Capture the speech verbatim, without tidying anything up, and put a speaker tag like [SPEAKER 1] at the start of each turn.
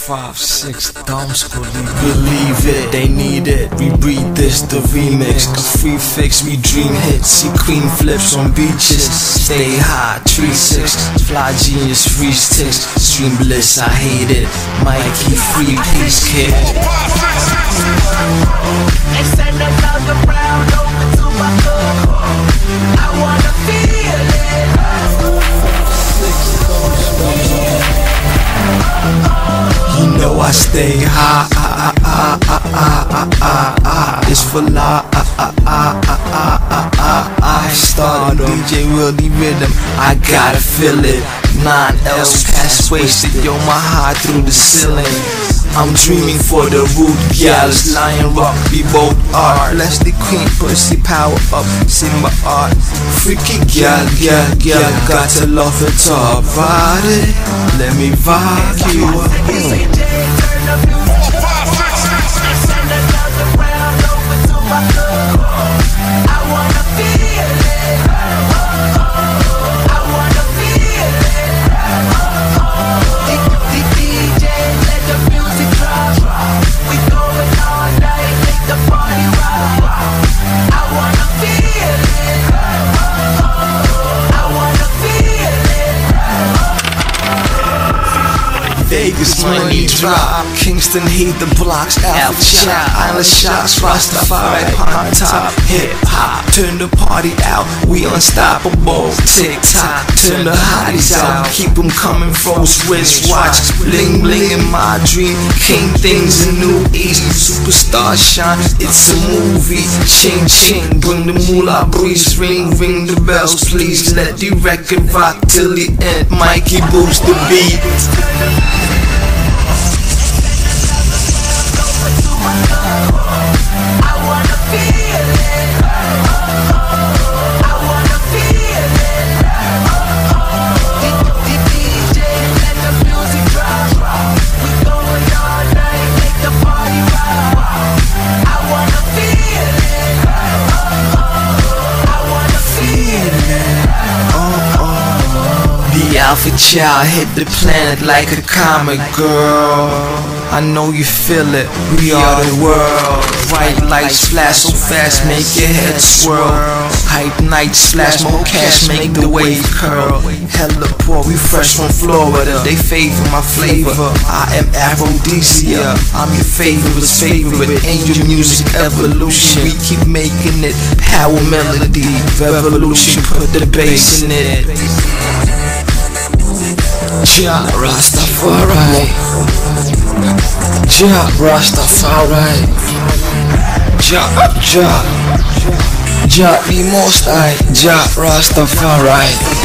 [SPEAKER 1] five, six, dumb school, believe it, they need it. We breathe this, the remix, a free fix, we dream hits. See queen flips on beaches, stay high, three six, fly genius, freeze ticks, stream bliss, I hate it. Mikey, free peace kid.
[SPEAKER 2] They send another round over to my club. I wanna feel it.
[SPEAKER 1] You know I stay high, ah, ah, ah, ah, ah, ah, ah. It's for la, ah, ah, ah, ah, ah, ah, ah. I started D J Willie Rhythm, I gotta feel it. Nine L's past wasted, yo, my high through the ceiling. I'm dreaming for the root gals, Lion Rock, we both are. Bless the queen, pussy power up, see my art. Freaky gal, gal, gal, got to love it, talk about it. Let me vibe you up. Vegas money drop, Kingston heat the blocks, Alpha Chop, Island shots, Rastafari on top, hip hop, turn the party out, we unstoppable, tick tock, turn the hotties out, keep them coming, froze wrist watch, bling bling in my dream, king things in New East, superstar shine, it's a movie, ching ching, bring the moolah breeze, ring ring the bells, please let the record rock till the end, Mikey boost the beat. Alpha child hit the planet like a comet, girl. I know you feel it, we are the world. Bright lights flash so fast, make your head swirl. Hype nights flash, more cash, make the wave curl. Hella poor, we fresh from Florida, they favor my flavor. I am aphrodisia, I'm your favorite's favorite. Angel music evolution, we keep making it. Power melody, revolution, put the bass in it. Ja Rastafari, Ja Rastafari, Ja Ja Ja the Most High, Ja Rastafari.